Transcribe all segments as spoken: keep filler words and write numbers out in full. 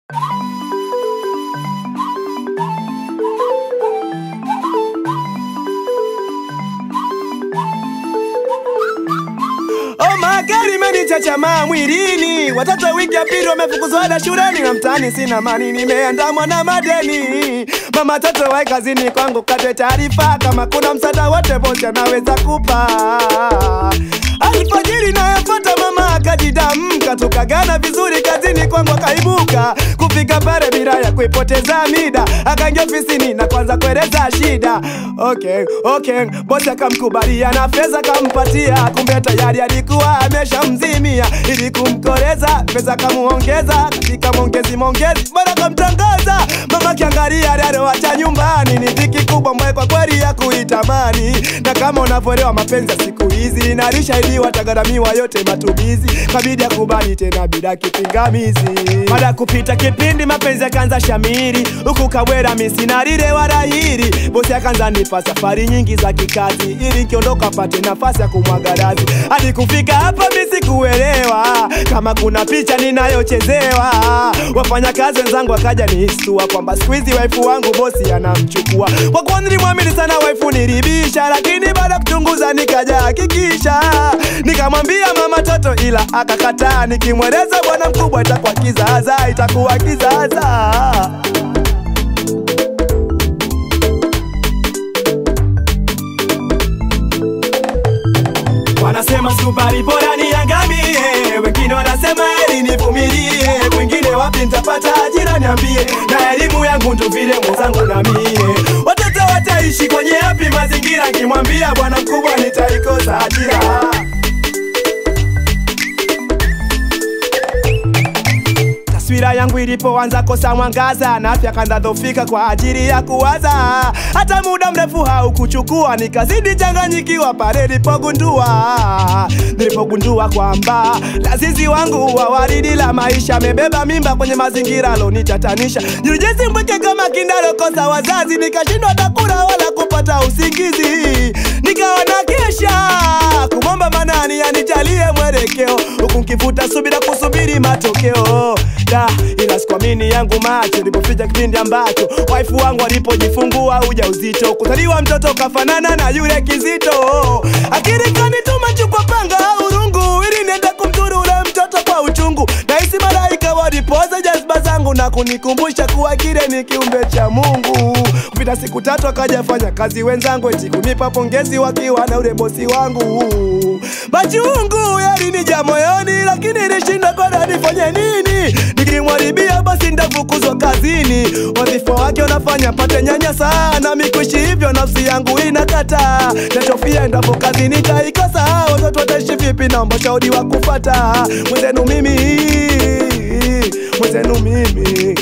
Magari menichachama mwilini, watoto wiki ya pili wamefukuzwa ada shuleni, na mtaani sina mani nimeandamwa na madeni. Mama toto wa kazini kwangu kate taarifa, kama kuna msaada wote bosi anaweza kupa. Alfajiri nayofuata mama akajidamka, tukagana vizuri kazini kwangu akaibuka. Kufika pale bila ya kuipoteza mida, akaingia ofisini na kwanza kueleza shida. Okay, okay, bosi akamkubalia na pesa kampatia, kumbe tayari alikuwa ameshamzimia. Ili kumkoreza pesa kamuongeza, katika mongezi mongezi bora kamtangaza. Mama kiangalia leo wacha nyumbani, ni dhiki kubwa mwe kwa kweli ya kuitamani. Na kama unavyoelewa mapenzi ya siku hizi, narisha ili watagharamiwa yote matumizi. Kabidi ya kubali tena bila kipingamizi. Baada kupita kipindi mapenzi yakaanza shamiri, huku kawera misinarire wala hiri. Bosi akaanza nipa safari nyingi za kikazi, ili kiondoka pate nafasi ya kumwagarazi. Hadi kufika hapa mimi sikuelewa kama kuna picha ninayochezewa. Wafanya kazi wenzangu wakaja nihistua kwamba siku hizi waifu wangu bosi anamchukua. Kwa kuwa nilimwamini sana waifu nilibisha, lakini baada kuchunguza nikaja hakikisha. Nikamwambia mama toto ila akakataa, nikimweleza bwana mkubwa itakuwa kizaza, itakuwa kizaza. Wanasema subari bora niangamie, wengine wanasema eli nivumilie. Wengine wapi nitapata ajira niambie, na elimu yangu ndo vile mwenzangu na mie. Watoto wataishi kwenye yapi mazingira, kimwambia bwana mkubwa nitaikosa ajira. Taswira yangu ilipoanza kosa mwangaza, na afya kanza dhofika kwa ajili ya kuwaza. Hata muda mrefu haukuchukua, nikazidi changanyikiwa pale nilipogundua Nilipogundua kwamba lazizi wangu wa waridi la maisha mebeba mimba kwenye mazingira lonitatanisha. Nilijisi mpweke kama kindalo kosa wazazi, nikashindwa takula wala kupata usingizi. Nikawa na kesha kumomba manani anijalie mwelekeo, huku nkivuta subira kusubiri matokeo. Da, ila sikuamini yangu macho nilipofika kipindi ambacho waifu wangu alipojifungua ujauzito. Kuzaliwa mtoto kafanana na yule Kizito. Akili kanituma chukua panga urungu, ili nenda kumdhuru ule mtoto kwa uchungu. Nahisi malaika walipoza jazba zangu na kunikumbusha kuwa kile ni kiumbe cha Mungu. Kupita siku tatu akajafanya kazi wenzangu, eti kunipa pongezi wakiwa na ule bosi wangu. Machungu yalinijaa moyoni, lakini nilishinda kwa nifanye nini. Nikimwaribia basi ndafukuzwa kazini. Wadhifa wake unafanya pate nyanya sana, mikuishi hivyo nafsi yangu inakata. Nachofia endapo kazi nitaikosa, watoto wataishi vipi naomba shauri wa kufata. Mwenzenu mimi, mwenzenu mimi.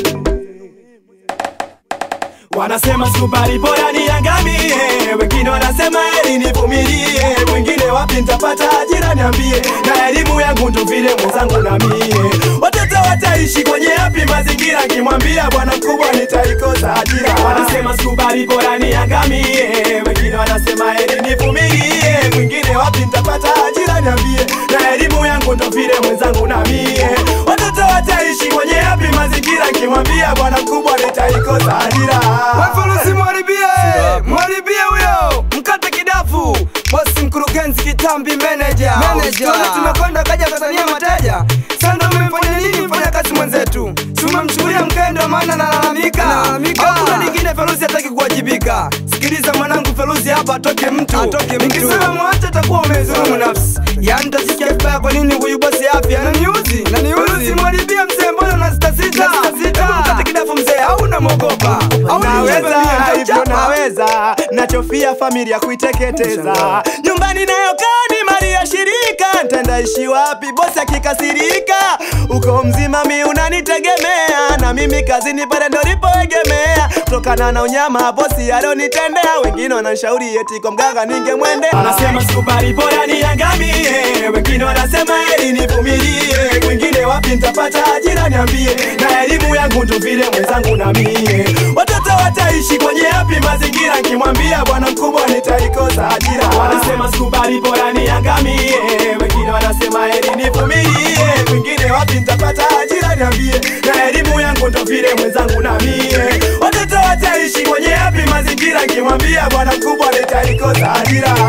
Wanasema subari bora niangamie, wengine wanasema eli nivumilie. Wengine wapi nitapata ajira niambie, na elimu yangu ndo vile mwenzangu na mie. Watoto wataishi kwenye yapi mazingira, kimwambia bwana mkubwa nitaikosa ajira. Wanasema subari bora niangamie, wengine wanasema eli nivumilie. Wengine wapi nitapata ajira niambie, na elimu yangu ndo vile mwenzangu na mie. Watoto wataishi kwenye yapi mazingira, kimwambia bwana mkubwa nitaikosa ajira. Wafulusi mwaribie, mwaribie huyo mkate kidafu. Bosi mkurugenzi kitambi manager, manager. Tuna tumekonda kaja Tanzania mateja. Sasa mmefanya nini mfanya kazi mwenzetu? Tumemchukulia mkendo maana nalalamika. Hakuna lingine Feruzi hataki kuwajibika. Sikiliza mwanangu Feruzi hapa atoke mtu. Atoke mtu. Nikisema mwache atakuwa umezulumu nafsi. Yaani tasikia vibaya kwa nini huyu bosi afya ananiuzi? Ananiuzi mwaribie mzee mbona unasita sita? Sita. Mkate kidafu mzee au unamwogopa? Au naweza hivyo naweza, nachofia familia kuiteketeza. Nyumbani nayo kani mali ya shirika, nitaishi wapi bosi akikasirika. Uko mzima mi unanitegemea, na mimi kazini pale ndo nipoegemea. Kutokana na unyama bosi alionitendea, wengine wanashauri eti kwa mganga ningemwende. Wanasema subari bora niangamie, wengine wanasema eli nivumilie. Wengine wapi nitapata ajira niambie, na elimu yangu ndo vile mwenzangu na mie. Watoto wataishi kwenye yapi mazingira, kimwambia bwana mkubwa nitaikosa ajira. Wanasema subari bora niangamie, wengine wanasema eli nivumilie. Wengine wapi nitapata ajira niambie, na elimu yangu hivyo ndo vile mwenzangu na mie. Watoto wataishi kwenye yapi mazingira, kimwambia bwana mkubwa nitaikosa ajira.